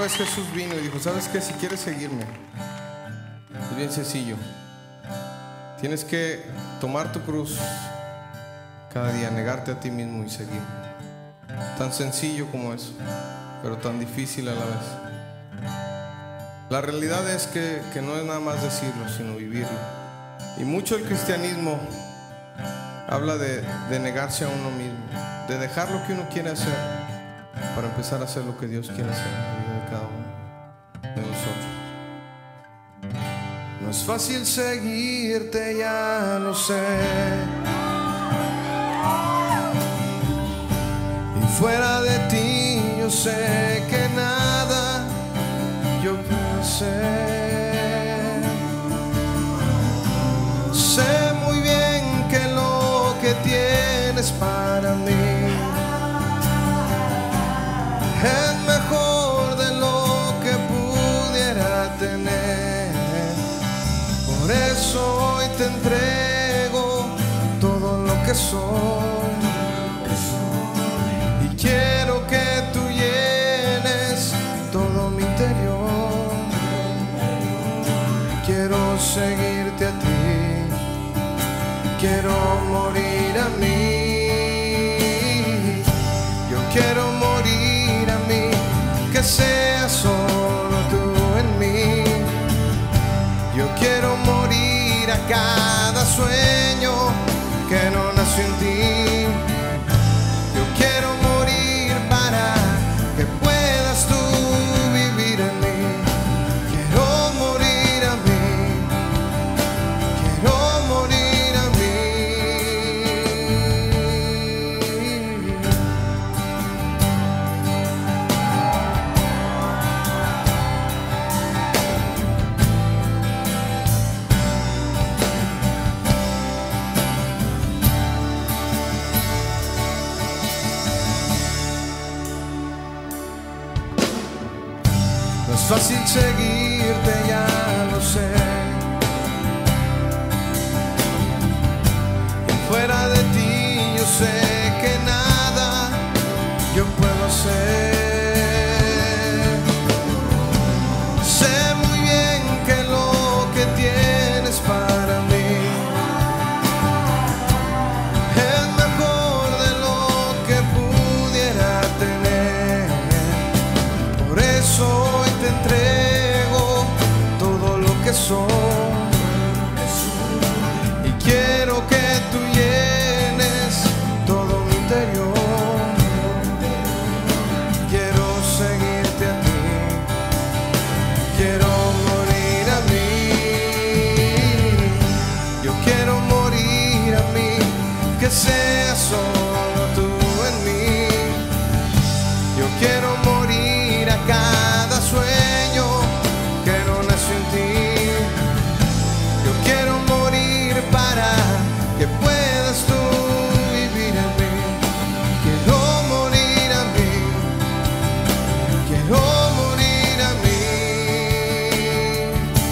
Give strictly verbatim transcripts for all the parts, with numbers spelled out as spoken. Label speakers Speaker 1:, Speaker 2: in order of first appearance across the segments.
Speaker 1: vez Jesús vino y dijo: ¿sabes qué? Si quieres seguirme, es bien sencillo. Tienes que tomar tu cruz cada día, negarte a ti mismo y seguir. Tan sencillo como eso, pero tan difícil a la vez. La realidad es que, que no es nada más decirlo, sino vivirlo. Y mucho el cristianismo habla de, de negarse a uno mismo, de dejar lo que uno quiere hacer para empezar a hacer lo que Dios quiere hacer en la vida de cada uno de nosotros. No es fácil seguirte, ya lo sé, y fuera de ti yo sé que nada yo puedo hacer. Sé muy bien que lo que tienes para mí es mejor de lo que pudiera tener. Por eso hoy te entrego todo lo que soy, y quiero que tú llenes todo mi interior. Quiero seguirte a ti, quiero morir a mí. Yo quiero morir a mí, que sea solo tú en mí. Yo quiero morir a cada sueño que no nació en ti. Yo quiero morir para que puedas tú vivir en mí. Quiero morir a mí, quiero morir a No es fácil seguirte, ya lo sé, y fuera de ti yo sé que nada yo puedo hacer. Sé muy bien que lo que tienes para mí es mejor de lo que pudiera tener. Por eso te entrego todo lo que soy, y quiero que tú llenes todo mi interior. Quiero seguirte a ti, quiero morir a mí. Yo quiero morir a mí, que sea solo tú en mí. Yo quiero morir a cada sueño que no nació en ti. Yo quiero morir para que puedas tú vivir en mí. Quiero morir a mí, quiero morir a mí.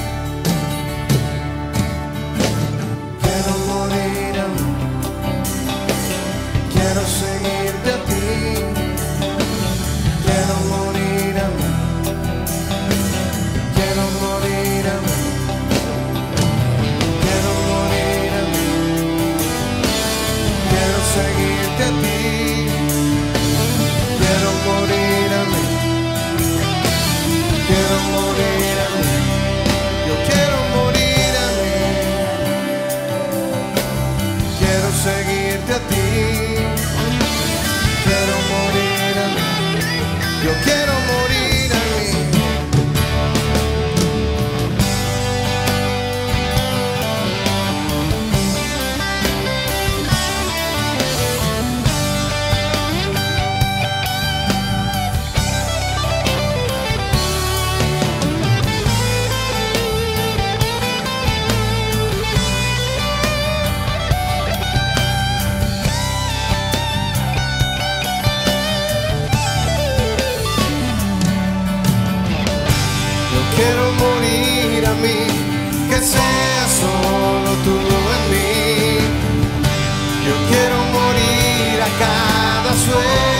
Speaker 1: Quiero morir a mí, quiero seguirte a ti. Quiero morir a mí, quiero morir a mí, quiero morir a mí, quiero seguirte a ti. Quiero morir a mí, quiero morir a mí, yo quiero morir a mí. Quiero seguirte a ti, quiero morir a mí. Yo quiero morir a mí. Quiero morir a mí, que sea solo tú en mí. Yo quiero morir a cada sueño